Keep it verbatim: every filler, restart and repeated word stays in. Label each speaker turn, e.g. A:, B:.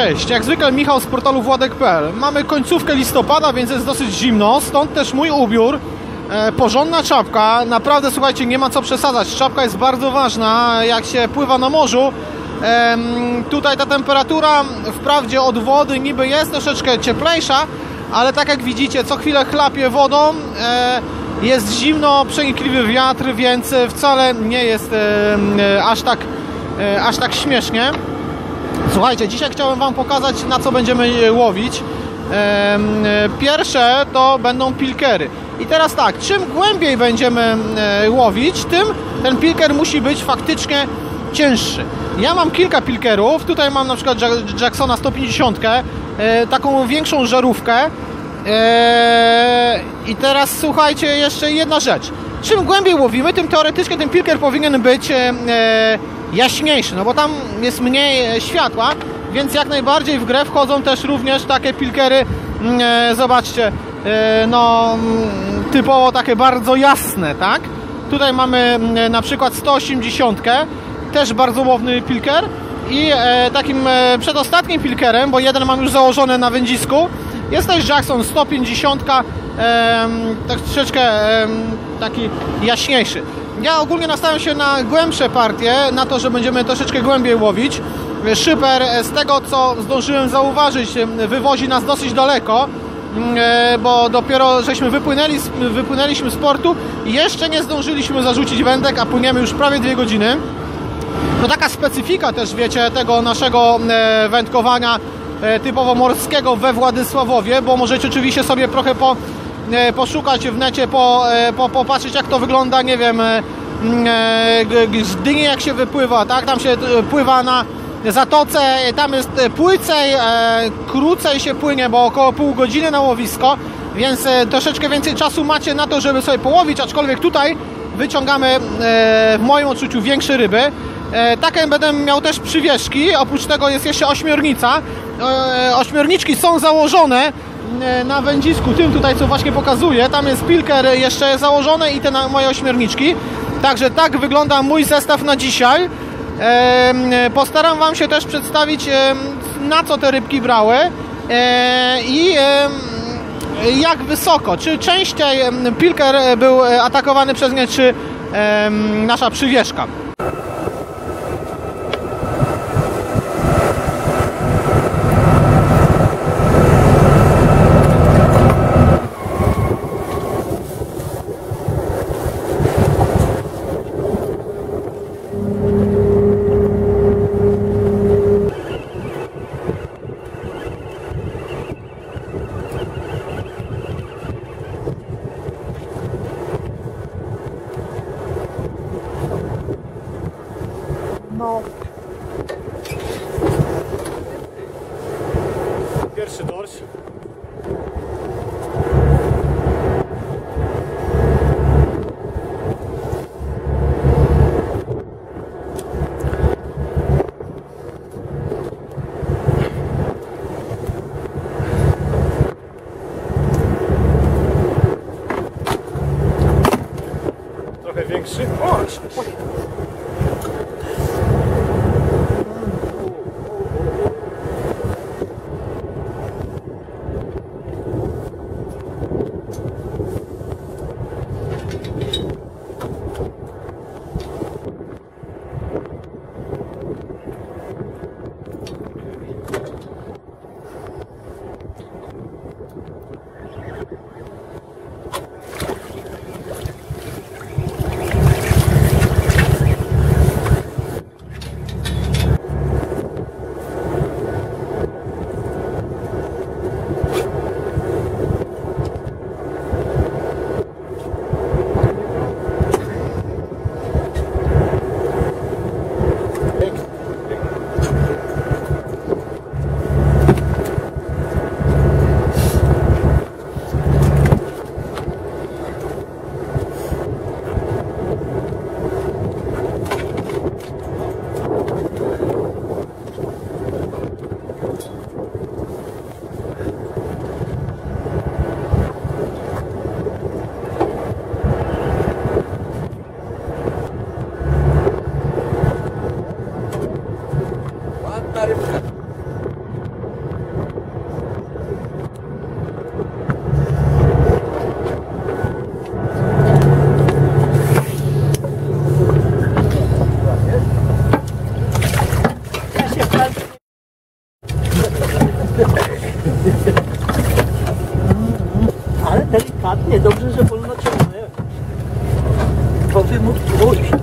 A: Cześć, jak zwykle Michał z portalu władek kropka p l. Mamy końcówkę listopada, więc jest dosyć zimno, stąd też mój ubiór. E, porządna czapka, naprawdę słuchajcie, nie ma co przesadzać. Czapka jest bardzo ważna, jak się pływa na morzu. E, tutaj ta temperatura wprawdzie od wody niby jest troszeczkę cieplejsza, ale tak jak widzicie, co chwilę chlapie wodą. E, jest zimno, przenikliwy wiatr, więc wcale nie jest e, aż tak, e, aż tak śmiesznie. Słuchajcie, dzisiaj chciałem wam pokazać, na co będziemy łowić. Pierwsze to będą pilkery. I teraz tak, czym głębiej będziemy łowić, tym ten pilker musi być faktycznie cięższy. Ja mam kilka pilkerów, tutaj mam na przykład Jacksona sto pięćdziesiąt, taką większą żarówkę. I teraz słuchajcie, jeszcze jedna rzecz. Czym głębiej łowimy, tym teoretycznie ten pilker powinien być jaśniejszy, no bo tam jest mniej światła, więc jak najbardziej w grę wchodzą też również takie pilkery, zobaczcie, no typowo takie bardzo jasne, tak? Tutaj mamy na przykład sto osiemdziesiąt, też bardzo łowny pilker, i takim przedostatnim pilkerem, bo jeden mam już założony na wędzisku, jest też Jackson sto pięćdziesiąt, tak troszeczkę taki jaśniejszy. Ja ogólnie nastawiam się na głębsze partie, na to, że będziemy troszeczkę głębiej łowić. Szyper, z tego co zdążyłem zauważyć, wywozi nas dosyć daleko, bo dopiero żeśmy wypłynęli, wypłynęliśmy z portu i jeszcze nie zdążyliśmy zarzucić wędek, a płyniemy już prawie dwie godziny. To taka specyfika też, wiecie, tego naszego wędkowania typowo morskiego we Władysławowie, bo możecie oczywiście sobie trochę po, poszukać w necie, po, po, popatrzeć, jak to wygląda, nie wiem, z Gdyni jak się wypływa, tak? Tam się pływa na zatoce, tam jest płycej, krócej się płynie, bo około pół godziny na łowisko, więc troszeczkę więcej czasu macie na to, żeby sobie połowić, aczkolwiek tutaj wyciągamy w moim odczuciu większe ryby. Takie będę miał też przywieszki, oprócz tego jest jeszcze ośmiornica. Ośmiorniczki są założone na wędzisku, tym tutaj co właśnie pokazuję, tam jest pilker jeszcze założony i te moje ośmiorniczki. Także tak wygląda mój zestaw na dzisiaj. Postaram wam się też przedstawić, na co te rybki brały i jak wysoko, czy częściej pilker był atakowany przez nie, czy nasza przywieszka. No. Pierwszy dorsz. Trochę większy. O!
B: delikatnie, dobrze, że wolno ciągnę. To by mógł pójść.